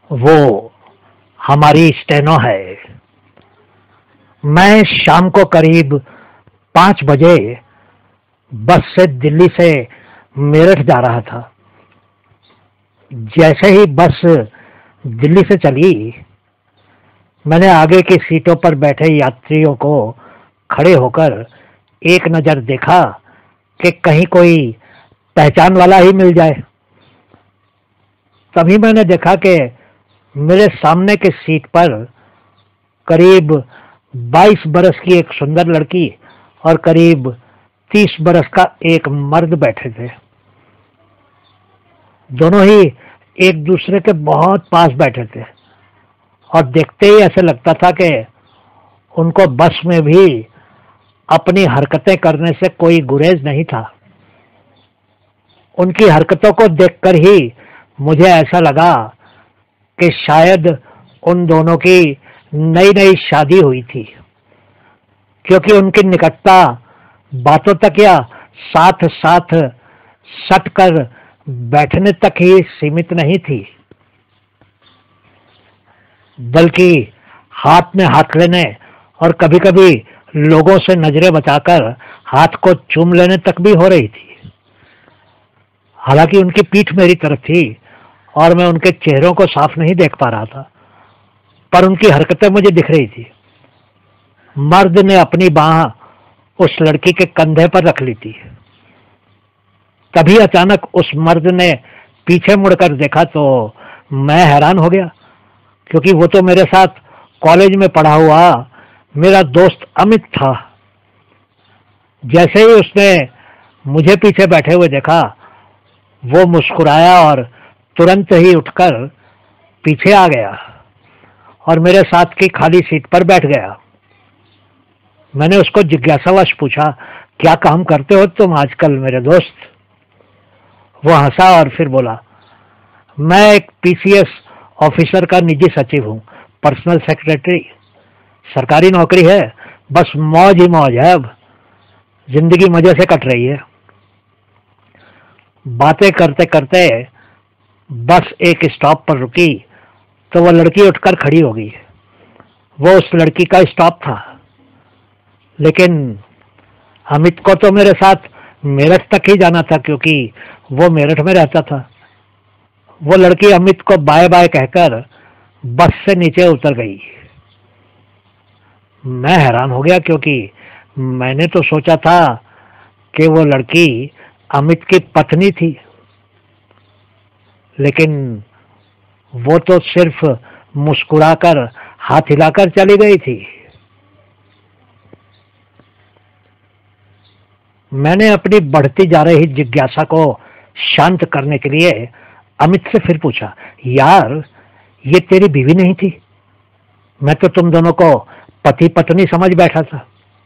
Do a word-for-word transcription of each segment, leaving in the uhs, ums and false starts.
वो हमारी स्टेनो है। मैं शाम को करीब पाँच बजे बस से दिल्ली से मेरठ जा रहा था। जैसे ही बस दिल्ली से चली, मैंने आगे की सीटों पर बैठे यात्रियों को खड़े होकर एक नज़र देखा कि कहीं कोई पहचान वाला ही मिल जाए। तभी मैंने देखा कि मेरे सामने की सीट पर करीब बाईस बरस की एक सुंदर लड़की और करीब तीस बरस का एक मर्द बैठे थे। दोनों ही एक दूसरे के बहुत पास बैठे थे और देखते ही ऐसे लगता था कि उनको बस में भी अपनी हरकतें करने से कोई गुरेज नहीं था। उनकी हरकतों को देखकर ही मुझे ऐसा लगा कि शायद उन दोनों की नई नई शादी हुई थी, क्योंकि उनकी निकटता बातों तक या साथ साथ सट कर बैठने तक ही सीमित नहीं थी, बल्कि हाथ में हाथ लेने और कभी कभी लोगों से नजरें बचाकर हाथ को चूम लेने तक भी हो रही थी। हालांकि उनकी पीठ मेरी तरफ थी और मैं उनके चेहरों को साफ नहीं देख पा रहा था, पर उनकी हरकतें मुझे दिख रही थी। मर्द ने अपनी बाह उस लड़की के कंधे पर रख ली थी। तभी अचानक उस मर्द ने पीछे मुड़कर देखा तो मैं हैरान हो गया, क्योंकि वो तो मेरे साथ कॉलेज में पढ़ा हुआ मेरा दोस्त अमित था। जैसे ही उसने मुझे पीछे बैठे हुए देखा, वो मुस्कुराया और तुरंत ही उठकर पीछे आ गया और मेरे साथ की खाली सीट पर बैठ गया। मैंने उसको जिज्ञासावश पूछा, क्या काम करते हो तुम आजकल मेरे दोस्त? वो हंसा और फिर बोला, मैं एक पीसीएस ऑफिसर का निजी सचिव हूँ, पर्सनल सेक्रेटरी। सरकारी नौकरी है, बस मौज ही मौज है। अब जिंदगी मजे से कट रही है। बातें करते करते बस एक स्टॉप पर रुकी तो वह लड़की उठकर खड़ी हो गई। वो उस लड़की का स्टॉप था, लेकिन अमित को तो मेरे साथ मेरठ तक ही जाना था, क्योंकि वो मेरठ में रहता था। वो लड़की अमित को बाय बाय कहकर बस से नीचे उतर गई। मैं हैरान हो गया, क्योंकि मैंने तो सोचा था कि वो लड़की अमित की पत्नी थी, लेकिन वो तो सिर्फ मुस्कुराकर हाथ हिलाकर चली गई थी। मैंने अपनी बढ़ती जा रही जिज्ञासा को शांत करने के लिए अमित से फिर पूछा, यार ये तेरी बीवी नहीं थी? मैं तो तुम दोनों को पति पत्नी समझ बैठा था।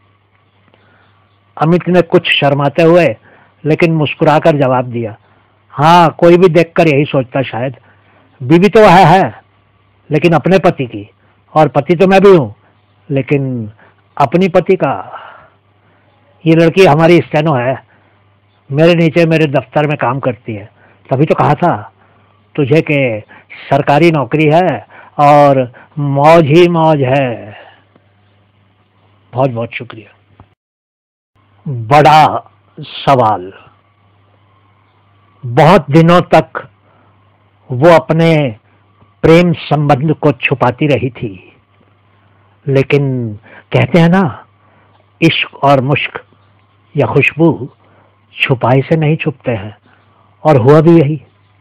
अमित ने कुछ शर्माते हुए लेकिन मुस्कुराकर जवाब दिया, हाँ, कोई भी देखकर यही सोचता शायद। बीवी तो वह है, लेकिन अपने पति की, और पति तो मैं भी हूं, लेकिन अपनी पति का। ये लड़की हमारी स्टेनो है, मेरे नीचे मेरे दफ्तर में काम करती है। तभी तो कहा था तुझे कि सरकारी नौकरी है और मौज ही मौज है। बहुत बहुत शुक्रिया। बड़ा सवाल। बहुत दिनों तक वो अपने प्रेम संबंध को छुपाती रही थी, लेकिन कहते हैं ना, इश्क और मुश्क या खुशबू छुपाई से नहीं छुपते हैं, और हुआ भी यही।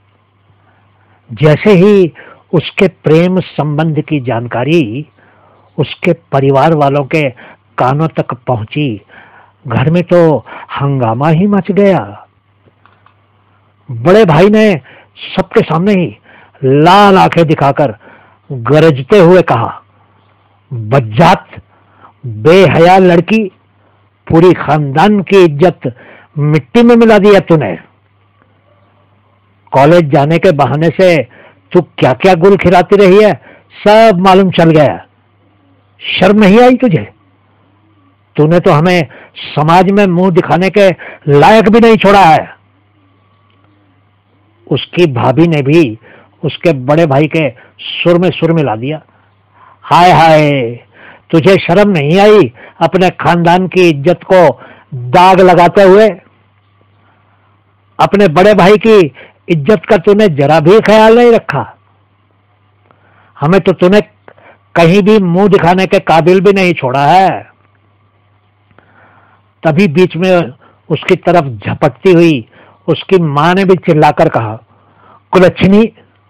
जैसे ही उसके प्रेम संबंध की जानकारी उसके परिवार वालों के कानों तक पहुंची, घर में तो हंगामा ही मच गया। बड़े भाई ने सबके सामने ही लाल आंखें दिखाकर गरजते हुए कहा, बज्जात, बेहया लड़की, पूरी खानदान की इज्जत मिट्टी में मिला दिया तूने। कॉलेज जाने के बहाने से तू क्या क्या गुल खिलाती रही है, सब मालूम चल गया। शर्म नहीं आई तुझे? तूने तो हमें समाज में मुंह दिखाने के लायक भी नहीं छोड़ा है। उसकी भाभी ने भी उसके बड़े भाई के सुर में सुर मिला दिया। हाय हाय, तुझे शर्म नहीं आई अपने खानदान की इज्जत को दाग लगाते हुए? अपने बड़े भाई की इज्जत का तूने जरा भी ख्याल नहीं रखा। हमें तो तूने कहीं भी मुंह दिखाने के काबिल भी नहीं छोड़ा है। तभी बीच में उसकी तरफ झपटती हुई उसकी मां ने भी चिल्लाकर कहा, कुलच्छनी,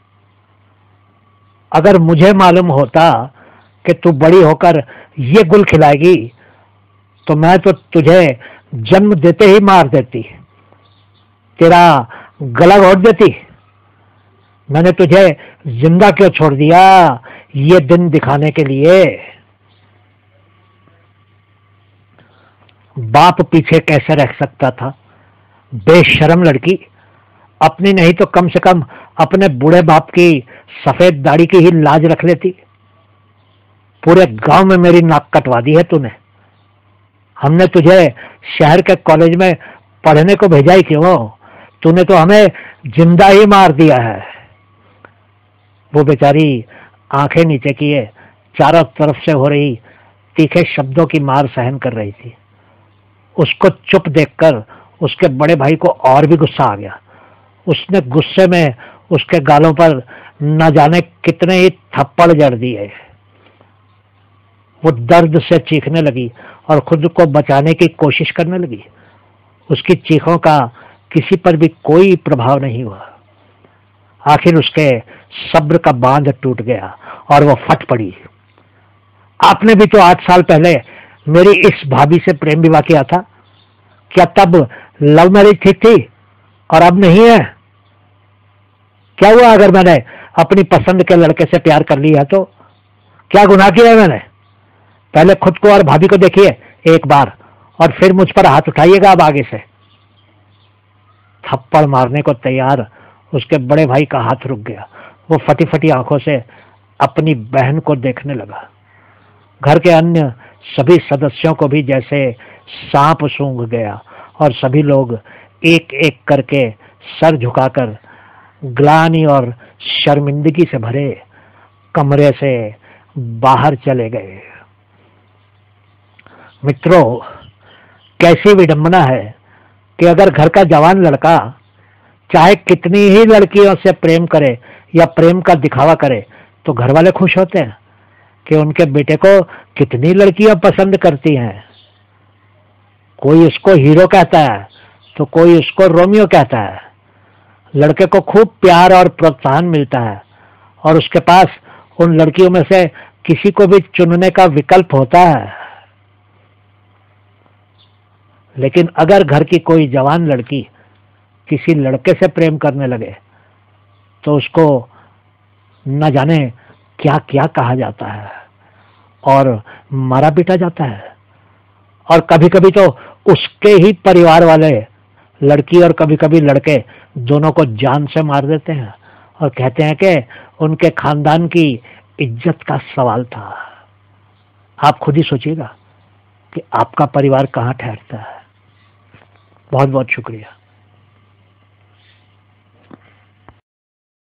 अगर मुझे मालूम होता कि तू बड़ी होकर ये गुल खिलाएगी तो मैं तो तुझे जन्म देते ही मार देती, तेरा गला घोट देती। मैंने तुझे जिंदा क्यों छोड़ दिया ये दिन दिखाने के लिए? बाप पीछे कैसे रह सकता था? बेशर्म लड़की, अपनी नहीं तो कम से कम अपने बूढ़े बाप की सफेद दाढ़ी की ही लाज रख लेती। पूरे गांव में मेरी नाक कटवा दी है तूने। हमने तुझे शहर के कॉलेज में पढ़ने को भेजा ही क्यों? तूने तो हमें जिंदा ही मार दिया है। वो बेचारी आंखें नीचे किए चारों तरफ से हो रही तीखे शब्दों की मार सहन कर रही थी। उसको चुप देखकर उसके बड़े भाई को और भी गुस्सा आ गया। उसने गुस्से में उसके गालों पर न जाने कितने ही थप्पड़ जड़ दिए। वो दर्द से चीखने लगी और खुद को बचाने की कोशिश करने लगी। उसकी चीखों का किसी पर भी कोई प्रभाव नहीं हुआ। आखिर उसके सब्र का बांध टूट गया और वो फट पड़ी। आपने भी तो आठ साल पहले मेरी इस भाभी से प्रेम विवाह किया था। क्या तब लव मैरिज ठीक थी और अब नहीं है? क्या हुआ अगर मैंने अपनी पसंद के लड़के से प्यार कर लिया तो? क्या गुनाह किया है मैंने? पहले खुद को और भाभी को देखिए एक बार और फिर मुझ पर हाथ उठाइएगा अब आगे से। थप्पड़ मारने को तैयार उसके बड़े भाई का हाथ रुक गया। वो फटी फटी आंखों से अपनी बहन को देखने लगा। घर के अन्य सभी सदस्यों को भी जैसे सांप सूंघ गया और सभी लोग एक एक करके सर झुकाकर ग्लानि और शर्मिंदगी से भरे कमरे से बाहर चले गए। मित्रों, कैसी विडंबना है कि अगर घर का जवान लड़का चाहे कितनी ही लड़कियों से प्रेम करे या प्रेम का दिखावा करे तो घर वाले खुश होते हैं कि उनके बेटे को कितनी लड़कियां पसंद करती हैं। कोई उसको हीरो कहता है तो कोई उसको रोमियो कहता है। लड़के को खूब प्यार और प्रोत्साहन मिलता है और उसके पास उन लड़कियों में से किसी को भी चुनने का विकल्प होता है। लेकिन अगर घर की कोई जवान लड़की किसी लड़के से प्रेम करने लगे तो उसको न जाने क्या क्या कहा जाता है और मारा पीटा जाता है। और कभी कभी तो उसके ही परिवार वाले लड़की और कभी कभी लड़के दोनों को जान से मार देते हैं और कहते हैं कि उनके खानदान की इज्जत का सवाल था। आप खुद ही सोचिएगा कि आपका परिवार कहाँ ठहरता है। बहुत बहुत शुक्रिया।